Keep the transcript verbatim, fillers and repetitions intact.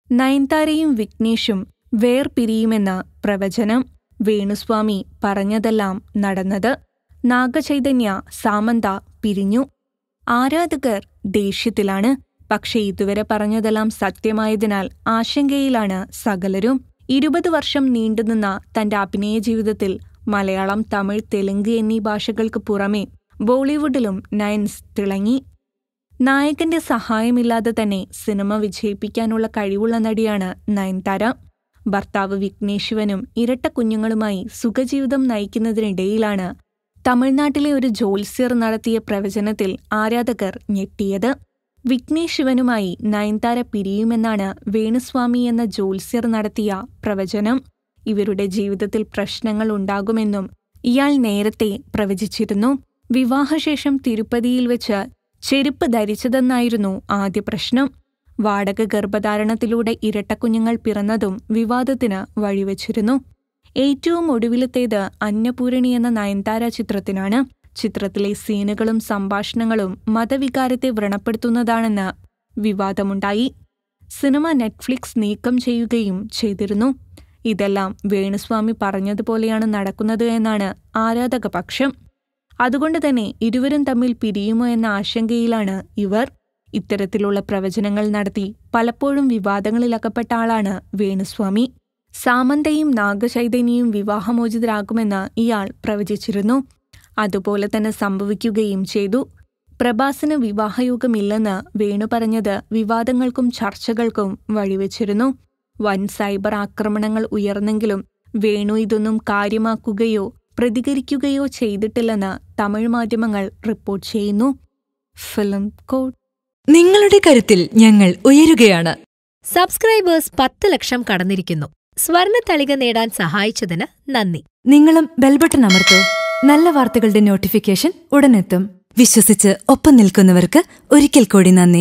നയൻതാരയും വിഘ്നേഷും വേർപിരിയുമെന്ന പ്രവചനം. വേണുസ്വാമി പറഞ്ഞതെല്ലാം നടന്നത്. നാഗചൈതന്യ സാമന്ത പിരിഞ്ഞു. ആരാധകർ ദേഷ്യത്തിലാണ്. പക്ഷേ ഇതുവരെ പറഞ്ഞതെല്ലാം സത്യമായതിനാൽ ആശങ്കയിലാണ് സകലരും. ഇരുപത് വർഷം നീണ്ടുനിന്ന തന്റെ അഭിനയ ജീവിതത്തിൽ മലയാളം, തമിഴ്, തെലുങ്ക് എന്നീ ഭാഷകൾക്ക് പുറമെ ബോളിവുഡിലും നയൻസ് തിളങ്ങി. നായകന്റെ സഹായമില്ലാതെ തന്നെ സിനിമ വിജയിപ്പിക്കാനുള്ള കഴിവുള്ള നടിയാണ് നയൻതാര. ഭർത്താവ് വിഘ്നേഷ് ശിവനും ഇരട്ട കുഞ്ഞുങ്ങളുമായി സുഖജീവിതം നയിക്കുന്നതിനിടയിലാണ് തമിഴ്നാട്ടിലെ ഒരു ജ്യോത്സ്യർ നടത്തിയ പ്രവചനത്തിൽ ആരാധകർ ഞെട്ടിയത്. വിഘ്നേഷ് ശിവനുമായി നയൻതാര പിരിയുമെന്നാണ് വേണുസ്വാമി എന്ന ജ്യോത്സ്യർ നടത്തിയ പ്രവചനം. ഇവരുടെ ജീവിതത്തിൽ പ്രശ്നങ്ങൾ ഉണ്ടാകുമെന്നും ഇയാൾ നേരത്തെ പ്രവചിച്ചിരുന്നു. വിവാഹശേഷം തിരുപ്പതിയിൽ വെച്ച് ചെരുപ്പ് ധരിച്ചതെന്നായിരുന്നു ആദ്യ പ്രശ്നം. വാടക ഗർഭധാരണത്തിലൂടെ ഇരട്ടക്കുഞ്ഞുങ്ങൾ പിറന്നതും വിവാദത്തിന് വഴിവെച്ചിരുന്നു. ഏറ്റവും ഒടുവിലത്തേത് അന്നപൂരണി എന്ന നയൻതാര ചിത്രത്തിനാണ്. ചിത്രത്തിലെ സീനുകളും സംഭാഷണങ്ങളും മതവികാരത്തെ വ്രണപ്പെടുത്തുന്നതാണെന്ന് വിവാദമുണ്ടായി. സിനിമ നെറ്റ്ഫ്ലിക്സ് നീക്കം ചെയ്യുകയും ചെയ്തിരുന്നു. ഇതെല്ലാം വേണുസ്വാമി പറഞ്ഞതുപോലെയാണ് നടക്കുന്നത് എന്നാണ് ആരാധകപക്ഷം. അതുകൊണ്ട് തന്നെ ഇരുവരും തമ്മിൽ പിരിയുമോ എന്ന ആശങ്കയിലാണ് ഇവർ. ഇത്തരത്തിലുള്ള പ്രവചനങ്ങൾ നടത്തി പലപ്പോഴും വിവാദങ്ങളിലകപ്പെട്ട ആളാണ് വേണുസ്വാമി. സാമന്തയും നാഗചൈതന്യയും വിവാഹമോചിതരാകുമെന്ന് ഇയാൾ പ്രവചിച്ചിരുന്നു. അതുപോലെ തന്നെ സംഭവിക്കുകയും ചെയ്തു. പ്രഭാസിന് വിവാഹയോഗമില്ലെന്ന് വേണു പറഞ്ഞത് വിവാദങ്ങൾക്കും ചർച്ചകൾക്കും വഴിവെച്ചിരുന്നു. വൻ സൈബർ ആക്രമണങ്ങൾ ഉയർന്നെങ്കിലും വേണു ഇതൊന്നും കാര്യമാക്കുകയോ പ്രതികരിക്കുകയോ ചെയ്തിട്ടില്ലെന്ന് തമിഴ് മാധ്യമങ്ങൾ റിപ്പോർട്ട് ചെയ്യുന്നു. Film code. നിങ്ങളുടെ കരുത്തിൽ ഞങ്ങൾ ഉയരുകയാണ്. സബ്സ്ക്രൈബേഴ്സ് പത്ത് ലക്ഷം കടന്നിരിക്കുന്നു. സ്വർണത്തളിക നേടാൻ സഹായിച്ചതിന് നന്ദി. നിങ്ങളും ബെൽബട്ടൺ അമർത്തോ. നല്ല വാർത്തകളുടെ നോട്ടിഫിക്കേഷൻ ഉടനെത്തും. വിശ്വസിച്ച് ഒപ്പം നിൽക്കുന്നവർക്ക് ഒരിക്കൽ കൂടി നന്ദി.